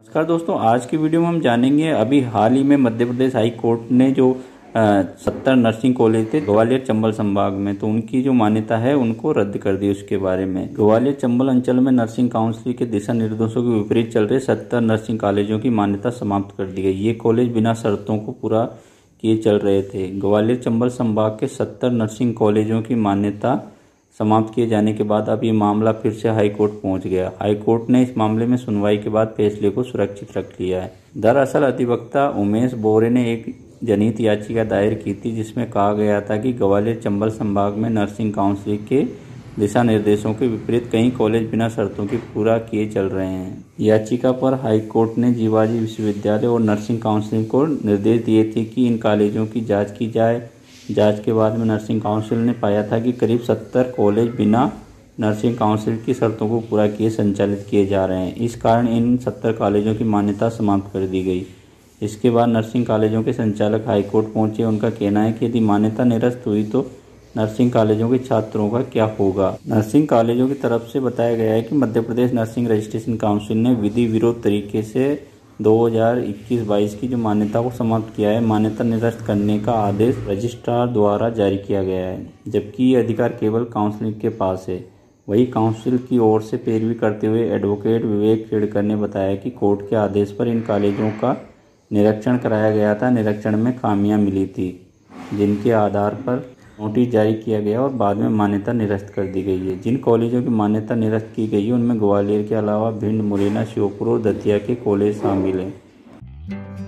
नमस्कार दोस्तों, आज की वीडियो में हम जानेंगे अभी हाल ही में मध्य प्रदेश हाई कोर्ट ने जो 70 नर्सिंग कॉलेज थे ग्वालियर चंबल संभाग में, तो उनकी जो मान्यता है उनको रद्द कर दी। उसके बारे में ग्वालियर चंबल अंचल में नर्सिंग काउंसिल के दिशा निर्देशों के विपरीत चल रहे 70 नर्सिंग कॉलेजों की मान्यता समाप्त कर दी गई। ये कॉलेज बिना शर्तों को पूरा किए चल रहे थे। ग्वालियर चंबल संभाग के 70 नर्सिंग कॉलेजों की मान्यता समाप्त किए जाने के बाद अब ये मामला फिर से हाई कोर्ट पहुंच गया। हाई कोर्ट ने इस मामले में सुनवाई के बाद फैसले को सुरक्षित रख लिया है। दरअसल अधिवक्ता उमेश बोरे ने एक जनहित याचिका दायर की थी, जिसमें कहा गया था कि ग्वालियर चंबल संभाग में नर्सिंग काउंसिल के दिशा निर्देशों के विपरीत कई कॉलेज बिना शर्तों के पूरा किए चल रहे हैं। याचिका पर हाई कोर्ट ने जीवाजी विश्वविद्यालय और नर्सिंग काउंसिल को निर्देश दिए थे कि इन कॉलेजों की जांच की जाए। जांच के बाद में नर्सिंग काउंसिल ने पाया था कि करीब 70 कॉलेज बिना नर्सिंग काउंसिल की शर्तों को पूरा किए संचालित किए जा रहे हैं। इस कारण इन 70 कॉलेजों की मान्यता समाप्त कर दी गई। इसके बाद नर्सिंग कॉलेजों के संचालक हाईकोर्ट पहुंचे। उनका कहना है कि यदि मान्यता निरस्त हुई तो नर्सिंग कॉलेजों के छात्रों का क्या होगा। नर्सिंग कॉलेजों की तरफ से बताया गया है कि Madhya Pradesh nursing registration council ने विधि विरोध तरीके से 2021-22 की जो मान्यता को समाप्त किया है। मान्यता निरस्त करने का आदेश रजिस्ट्रार द्वारा जारी किया गया है, जबकि ये अधिकार केवल काउंसिल के पास है। वही काउंसिल की ओर से पैरवी करते हुए एडवोकेट विवेक खेड़कर ने बताया कि कोर्ट के आदेश पर इन कॉलेजों का निरीक्षण कराया गया था। निरीक्षण में खामियां मिली थी, जिनके आधार पर नोटिस जारी किया गया और बाद में मान्यता निरस्त कर दी गई है। जिन कॉलेजों की मान्यता निरस्त की गई है उनमें ग्वालियर के अलावा भिंड, मुरैना, श्योपुर और दतिया के कॉलेज शामिल हैं।